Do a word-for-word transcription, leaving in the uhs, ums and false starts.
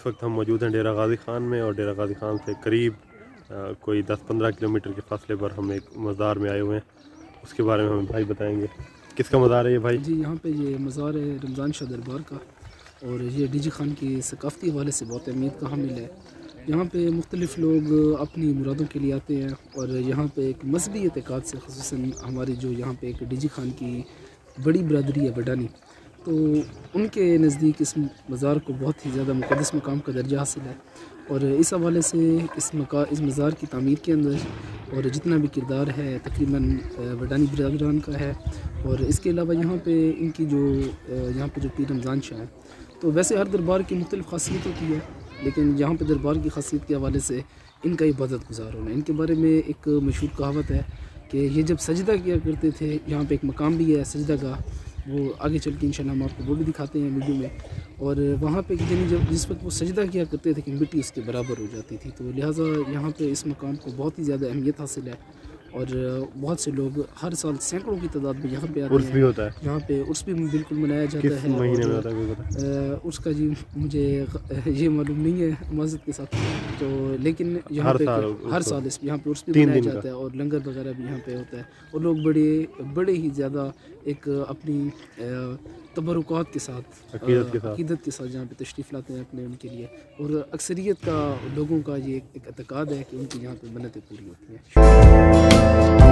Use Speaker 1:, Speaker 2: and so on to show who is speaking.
Speaker 1: इस वक्त हम मौजूद हैं डेरा गाजी ख़ान में, और डेरा गाजी ख़ान से करीब आ, कोई दस पंद्रह किलोमीटर के फासले पर हम एक मज़ार में आए हुए हैं। उसके बारे में हमें भाई बताएंगे। किसका मज़ार है ये भाई?
Speaker 2: जी, यहाँ पे ये मज़ार है रमज़ान शाह दरबार का, और ये डी जी ख़ान की सकाफ़ती हवाले से बहुत अहमियत का हामिल है। यहाँ पे मुख्तलिफ़ लोग अपनी मुरादों के लिए आते हैं, और यहाँ पे एक मजहबी एतक़ाद से ख़ुसूसन हमारी जो यहाँ पे एक डी जी ख़ान की बड़ी बरदरी है बडानी, तो उनके नज़दीक इस मज़ार को बहुत ही ज़्यादा मुक़द्दस मकाम का दर्जा हासिल है। और इस हवाले से इस मका इस मज़ार की तामीर के अंदर और जितना भी किरदार है तकरीबन बडानी बिरादरान का है। और इसके अलावा यहाँ पे इनकी जो यहाँ पे जो पीर रमज़ान शाह है, तो वैसे हर दरबार की मुख्तलिफ़ ख़ासियत होती है, लेकिन यहाँ पे दरबार की ख़ासियत के हवाले से इनका इबादत गुज़ार होना। इनके बारे में एक मशहूर कहावत है कि ये जब सजदा किया करते थे, यहाँ पे एक मकाम भी है सजदा का, वो आगे चल के इंशाल्लाह हम आपको वो भी दिखाते हैं वीडियो में। और वहाँ पे यानी जब जिस वक्त वो सजदा किया करते थे कि मिट्टी उसके बराबर हो जाती थी, तो लिहाजा यहाँ पे इस मकाम को बहुत ही ज़्यादा अहमियत हासिल है। और बहुत से लोग हर साल सैकड़ों की तादाद में यहाँ पे आते
Speaker 1: उर्स
Speaker 2: हैं।
Speaker 1: भी होता है
Speaker 2: यहाँ पे उर्स भी बिल्कुल मनाया जाता
Speaker 1: किस
Speaker 2: है।
Speaker 1: महीने में होता है?
Speaker 2: उसका जी मुझे ये मालूम नहीं है माज़रत के साथ, तो लेकिन यहाँ
Speaker 1: हर
Speaker 2: पे
Speaker 1: साल
Speaker 2: हर साल इस यहाँ पे उर्स भी मनाया जाता है, और लंगर वगैरह भी यहाँ पे होता है। और लोग बड़े बड़े ही ज़्यादा एक अपनी तबरुकात के साथ,
Speaker 1: अकीदत के साथ
Speaker 2: अकीदत के साथ यहाँ पे तशरीफ़ लाते हैं अपने उनके लिए। और अक्सरियत का लोगों का ये एक एतक़ाद है कि उनकी यहाँ पे मन्नतें पूरी होती हैं।